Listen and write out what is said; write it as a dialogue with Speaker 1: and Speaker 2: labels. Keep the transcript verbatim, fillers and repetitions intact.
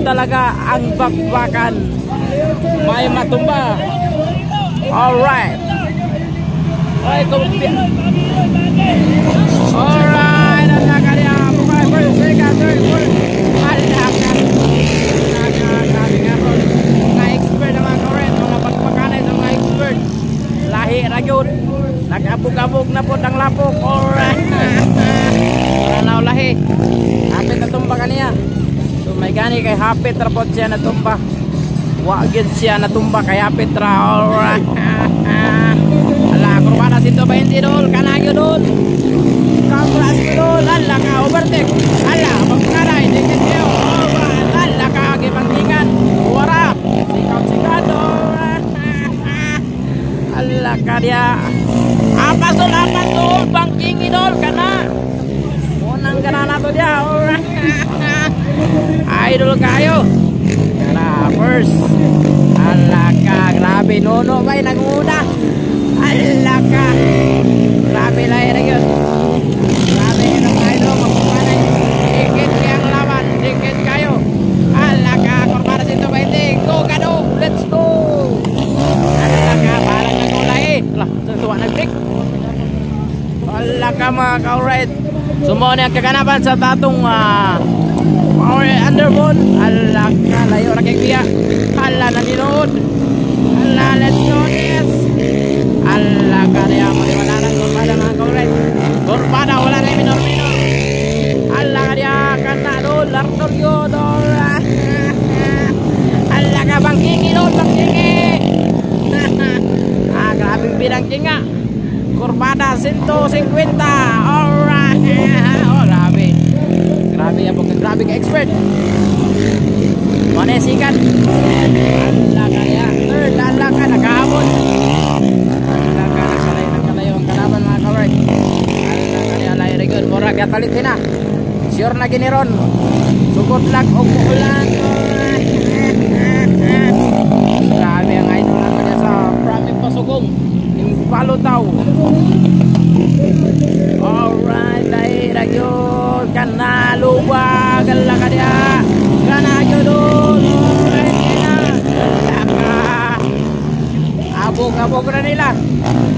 Speaker 1: talaga ang bakbakan. May matumba. Alright. Ay, kumpi. Alright. Ang laka niya. Bukay, first, second, third, fourth. Ang laka. Sabi nga po. Mga expert na mga current. Mga bakbakanay sa mga expert. Lahi na yun. Nag-abog-abog na po ang lapok. Alright. Wala na lahi. Hapit na tumba kaniya. So may gani kay hapit ra po siya na tumba. Wagid siya na tumba kay hapit ra. Alright. Ala, kurbana dito ba hindi dol? Kanagyo dol. Kamras ko dol. Ala ka overtake. Ala, magkaray. Dikit kayo. Alright. Ala ka gipangkingan. Warap. Sikat-sikat. Alright. Ala ka dia. Apa sol, apa sol. Bangking idol ka na. Unang ka na nato dia. Alright. Idol kayo. Kara first. Ala ka. Grabe. Nono may nanguna. Ala ka. Grabe lahir yun. Grabe yun ang idol. Magpumanay. Dikit kayang laban. Dikit kayo. Ala ka. Kurbana dito ba hindi? Go kado. Let's go. Ala ka. Parang nagulay eh. Ala. Tuwa nag-break. Ala ka mga ka-alright. Sumuha niya kaganapan sa tatong uh, power underbone. Ala ka. Layo na kay Kuya. Ala na ninood. Ala, let's go this. Ala ka niya. Wala na kurbada mga ka-alright. Kurbada. Wala na minor-minor. Ala ka niya. Kana doon. Lartor yun. Ala ka. Bangkingi doon. Bangkingi. Ah, grabing binangking nga. Kurbada one fifty. Alright. Oh, grabe. Grabe yan po. Grabe ka expert. Manesikan. Ala ka ya. Third. Ala ka. Nakahabon. Ala ka. Nagkalayo. Nagkalayo ang kalaban mga ka-alright. Ala ka ya. Alay regon. Mura kaya talitin na. Sure na giniron. Sukot lang. O muulan. Grabe ang idol na kanya sa Praming Pasugong. Impalo tao. Alright, dahil yun. Kanalubag. Ala ka niya. Kanagyo doon. Alright, na. Saka. Abog-abog na nila.